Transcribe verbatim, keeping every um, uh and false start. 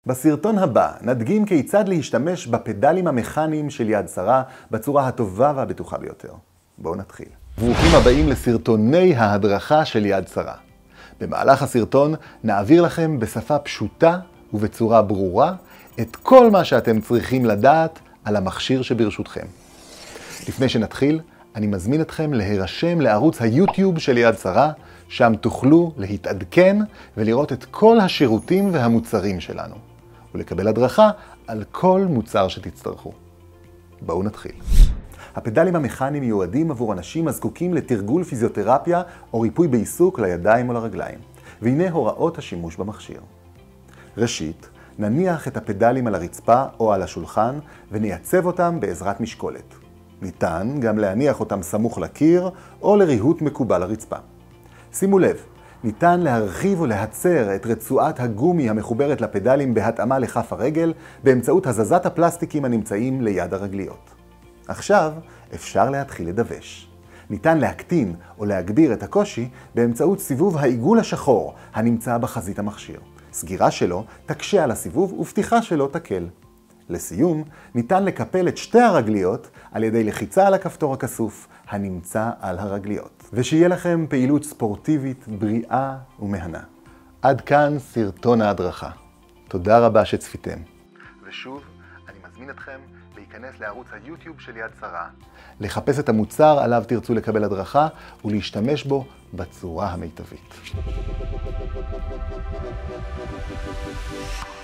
בסרטון הבא נדגים כיצד להשתמש בפדלים המכניים של יד שרה בצורה הטובה והבטוחה ביותר. בואו נתחיל. ברוכים הבאים לסרטוני ההדרכה של יד שרה. במהלך הסרטון נעביר לכם בשפה פשוטה ובצורה ברורה את כל מה שאתם צריכים לדעת על המכשיר שברשותכם. לפני שנתחיל, אני מזמין אתכם להירשם לערוץ היוטיוב של יד שרה, שם תוכלו להתעדכן ולראות את כל השירותים והמוצרים שלנו, ולקבל הדרכה על כל מוצר שתצטרכו. בואו נתחיל. הפדלים המכניים מיועדים עבור אנשים הזקוקים לתרגול פיזיותרפיה או ריפוי בעיסוק לידיים או לרגליים. והנה הוראות השימוש במכשיר. ראשית, נניח את הפדלים על הרצפה או על השולחן ונייצב אותם בעזרת משקולת. ניתן גם להניח אותם סמוך לקיר או לריהוט מקובל לרצפה. שימו לב, ניתן להרחיב ולהצר את רצועת הגומי המחוברת לפדלים בהתאמה לכף הרגל באמצעות הזזת הפלסטיקים הנמצאים ליד הרגליות. עכשיו אפשר להתחיל לדווש. ניתן להקטין או להגביר את הקושי באמצעות סיבוב העיגול השחור הנמצא בחזית המכשיר. סגירה שלו תקשה על הסיבוב ופתיחה שלו תקל. לסיום, ניתן לקפל את שתי הרגליות על ידי לחיצה על הכפתור הכסוף הנמצא על הרגליות. ושיהיה לכם פעילות ספורטיבית, בריאה ומהנה. עד כאן סרטון ההדרכה. תודה רבה שצפיתם. ושוב, אני מזמין אתכם להיכנס לערוץ היוטיוב של יד שרה, לחפש את המוצר עליו תרצו לקבל הדרכה ולהשתמש בו בצורה המיטבית.